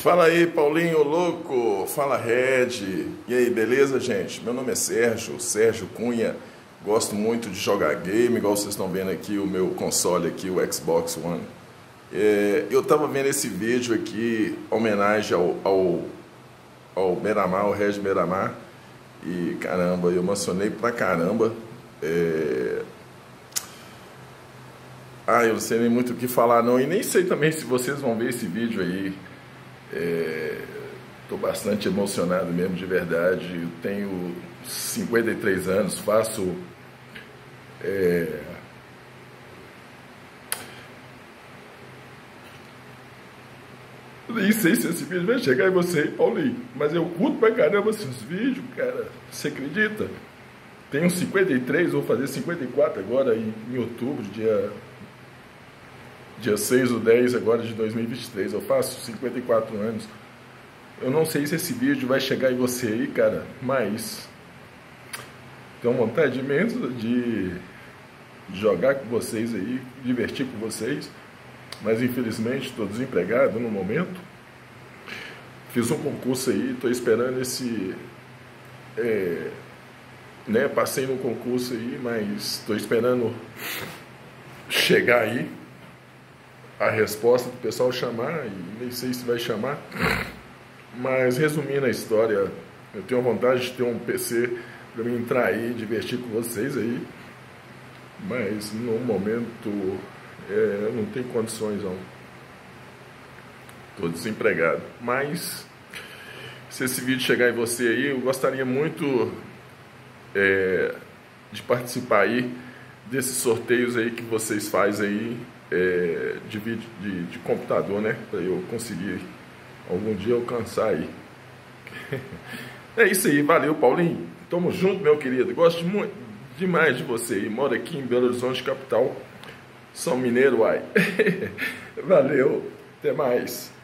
Fala aí, Paulinho louco, fala Red. E aí, beleza, gente? Meu nome é Sérgio Cunha. Gosto muito de jogar game, igual vocês estão vendo aqui o meu console aqui, o Xbox One. Eu tava vendo esse vídeo aqui, homenagem ao Miramar, ao Red Miramar. E caramba, eu emocionei pra caramba. Eu não sei nem muito o que falar não, e nem sei também se vocês vão ver esse vídeo aí. Estou bastante emocionado mesmo, de verdade. Eu tenho 53 anos, faço nem sei se esse vídeo vai chegar em você, Paulinho, mas eu curto pra caramba esses vídeos, cara. Você acredita? Tenho 53, vou fazer 54 agora em outubro, dia 6/10 agora de 2023, eu faço 54 anos. Eu não sei se esse vídeo vai chegar em você aí, cara, mas tenho vontade imensa de jogar com vocês aí, divertir com vocês, mas infelizmente estou desempregado no momento. Fiz um concurso aí, estou esperando passei no concurso aí, mas estou esperando chegar aí a resposta do pessoal chamar, e nem sei se vai chamar. Mas resumindo a história, eu tenho vontade de ter um PC para me entrar aí e divertir com vocês aí, mas no momento eu não tenho condições não. Estou desempregado. Mas se esse vídeo chegar em você aí, eu gostaria muito de participar aí desses sorteios aí que vocês fazem aí, de vídeo de computador, né? Para eu conseguir algum dia alcançar aí. É isso aí, valeu, Paulinho. Tamo junto, meu querido. Gosto muito demais de você aí. Moro aqui em Belo Horizonte, capital. São Mineiro, uai. Valeu, até mais.